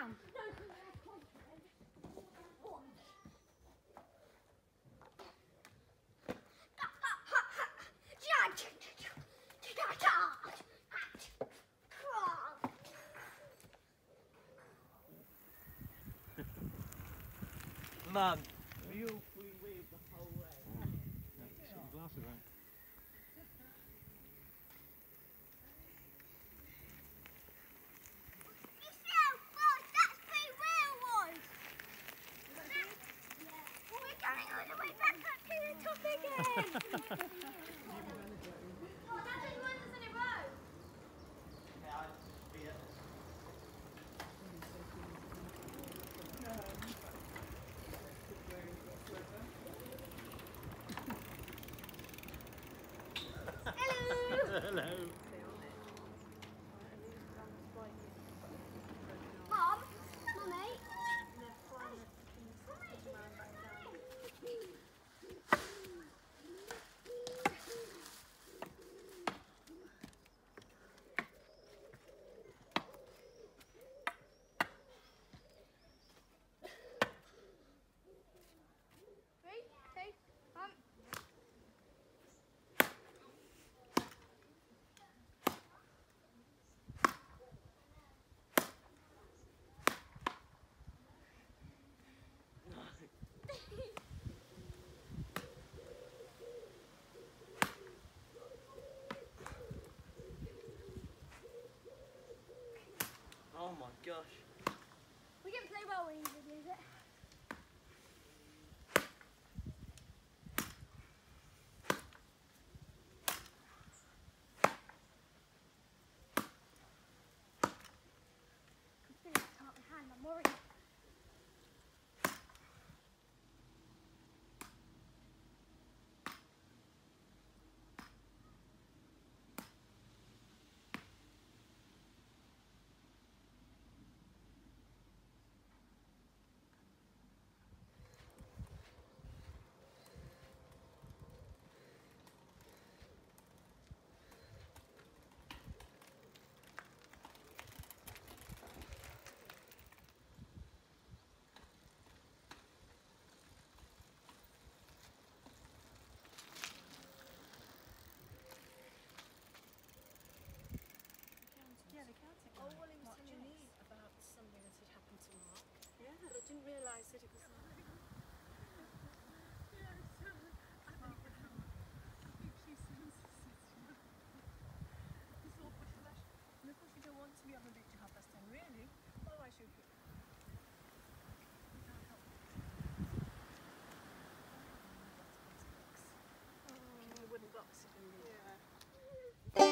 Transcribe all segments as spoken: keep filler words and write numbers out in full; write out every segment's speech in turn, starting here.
down. Mum, we all free wave the whole way. Yeah, put some glasses on. You see how fast that free wheel was? Yeah. We're going all the way back up to the top again. Oh, that's only one that's in a row. Yeah, I'll just be it. Hello. Hello. Mum, Mummy. Three, two, one. Oh my gosh. We didn't play well when you did lose it. I'm feeling it can't my hand, I'm worried. Yeah, the Celtic one. Oh, well, he was telling me about something that had happened to Mark. Yeah. But I didn't realise that it was... And of course you don't want to be on the beach at half past ten, really. Otherwise you'll be... You can't help it. Oh, the wooden box. Yeah.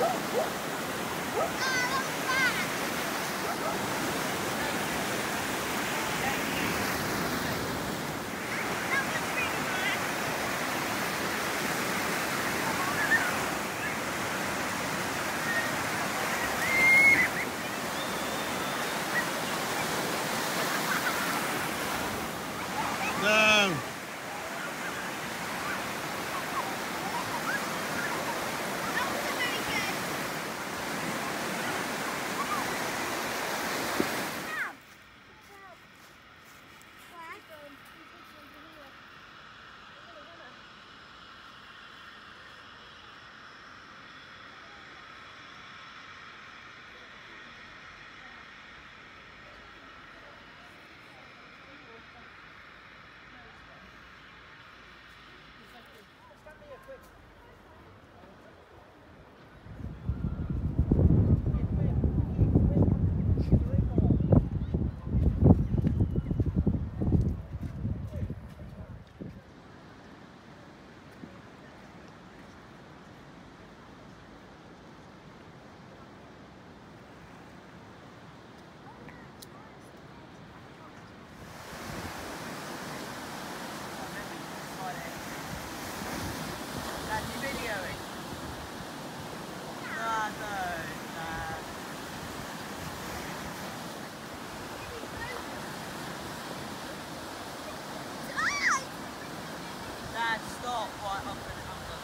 No! Dad, stop right up and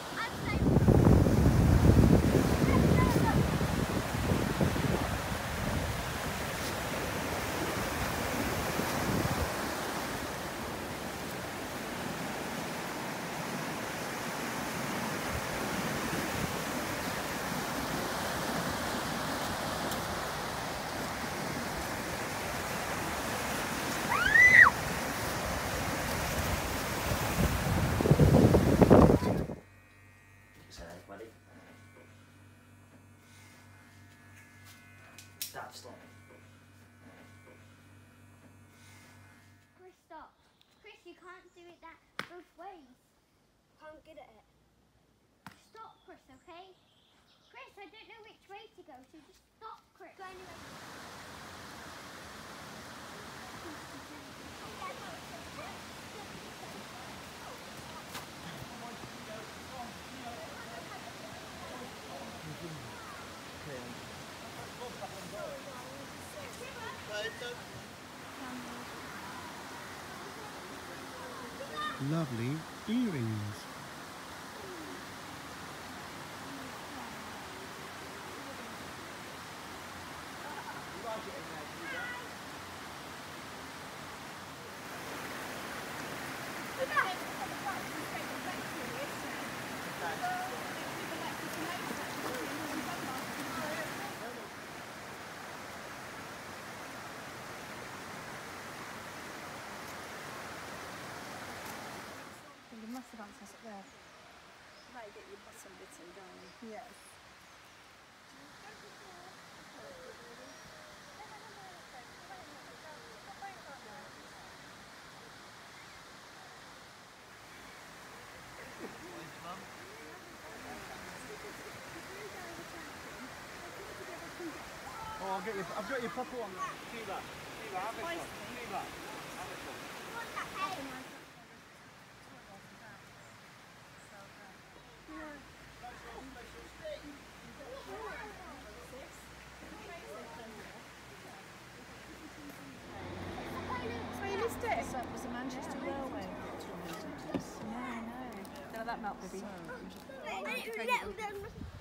Dad, stop. Chris, stop. Chris, you can't do it that both ways. I'm good at it. Stop, Chris, okay? Chris, I don't know which way to go, so just stop, Chris. Go anyway. Lovely earrings. You must have answers up there. Might get your bottom bitten down. Yes. Oh, I'll get you, I've got your proper one. Shiva, Shiva, have this one. Shiva, have this one. So you missed it. So it was the Manchester Railway. Yeah, I know. Now that melt, baby. Let them